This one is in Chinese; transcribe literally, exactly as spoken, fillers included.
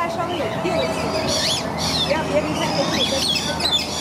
它稍微有一定的气味，不要别离开这个地跟跟这儿。